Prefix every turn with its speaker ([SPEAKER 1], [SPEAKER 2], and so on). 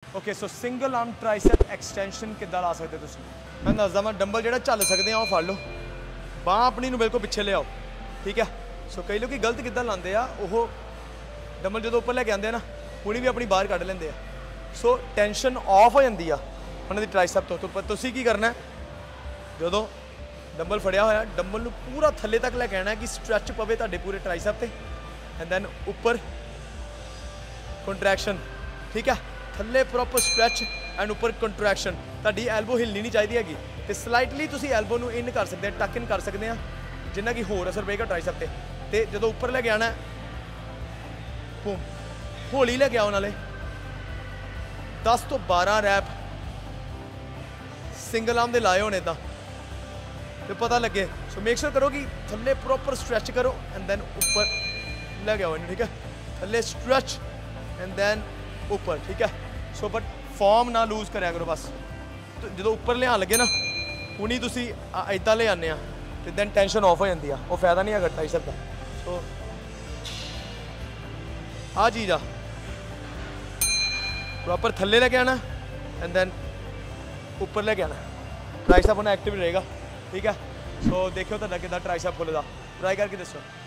[SPEAKER 1] okay so single arm tricep extension किद्दां ला सकते तुसीं मैं दसदा मैं डंबल जिहड़ा झल सकदे आ ओह फड़ लो बांह अपनी नूं बिल्कुल पिछे ले आओ ठीक है सो कई लोग गलत किद्दां लांदे आ ओह डंबल जो उपर लैके आते हैं ना हुणी भी अपनी बाहर कढ़ लेंदे आ सो टेंशन ऑफ हो जाती है उन्होंने ट्राइसेप तो तुसीं की करना जो डंबल फड़िया होया डंबल नूं पूरा थल्ले तक लैके आना कि स्ट्रैच पवे तुहाडे पूरे ट्राइसेप ते एंड दैन उपर कंट्रैक्शन ठीक है थल्ले प्रॉपर स्ट्रैच एंड उपर कंट्रैक्शन तुहाडी एल्बो हिलनी नहीं चाहिए हैगी तो स्लाइटली तुसीं एल्बो नूं इन कर सकते टक इन कर सकते हैं जिन्ना कि होर असर पेगा ट्राइसेप ते जो उपर लैके आना बूम हौली लैके आओ नाले 10 तो 12 रैप सिंगल आर्म दे लाए होने तो पता लगे सो मेक श्योर करो कि थल्ले प्रॉपर स्ट्रैच करो एंड दैन उपर लैके आओ ठीक है थल्ले स्ट्रैच एंड दैन उपर ठीक है सो बट फॉर्म ना लूज कराया करो बस तो जो उपर लिया लगे ना हुणी तुसीं इदां ले आने तो दैन टेंशन ऑफ हो जाती है वो फायदा नहीं है ट्राइसेप का सो आ चीज़ आ प्रॉपर थल्ले लेके आना एंड दैन उपर लेके आना ट्राइसेप अपना एक्टिव रहेगा ठीक है सो देखो तो कितना ट्राइसेप खुलदा ट्राई करके दसो